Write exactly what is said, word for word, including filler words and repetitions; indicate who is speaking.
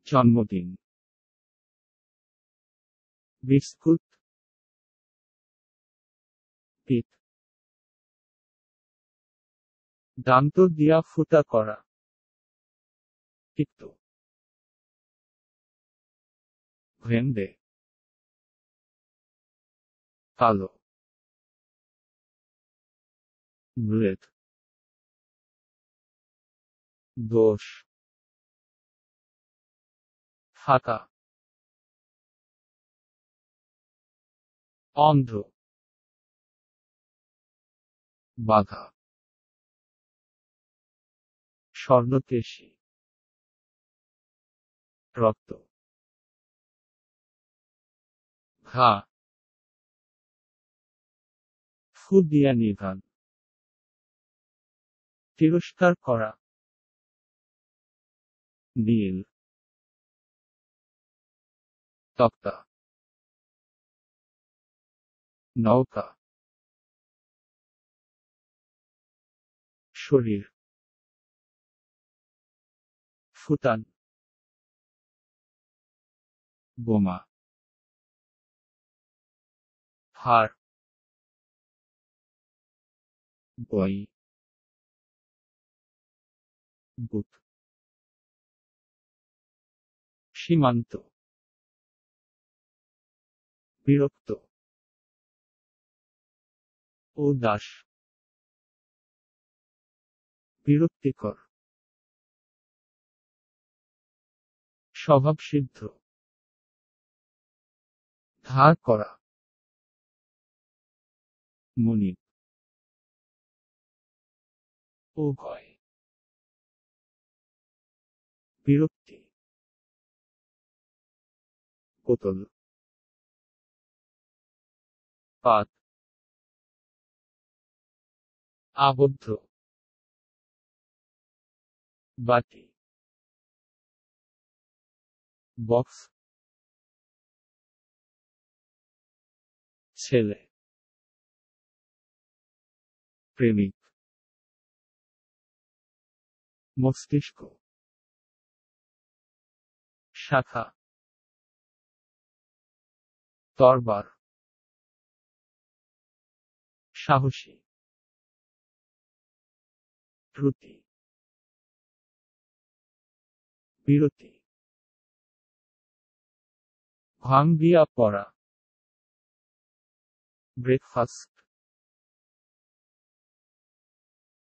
Speaker 1: জন্মদিন, বিস্কুট, পিঠ, দান্ত দিয়া ফুটা করা, তিক্ত, ভেন্ডে, কালো, ব্রেড, দোষ, ফাঁকা, অন্ধ্র, বাঘা, স্বর্ণকেশী, রক্ত, ঘা, ফু দিয়া নিভান, তিরস্কার করা, নীল, তক্তা, নৌকা, শরীর, ফুটান, বোমা, হাড়, বই, বুট, সীমান্ত, বিরক্ত, উদাস, বিরক্তিকর, স্বভাবসিদ্ধ, ধার করা, মুনিব, উভয়, বিরক্তি, বোতল, পাত, আবদ্ধ, বাটি, বক্স, ছেলে, প্রেমিক, মস্তিষ্ক, শাখা, তরবার, সাহসী, ত্রুটি, বিরতি, ভাঙ দিয়া পড়া, ব্রেকফাস্ট,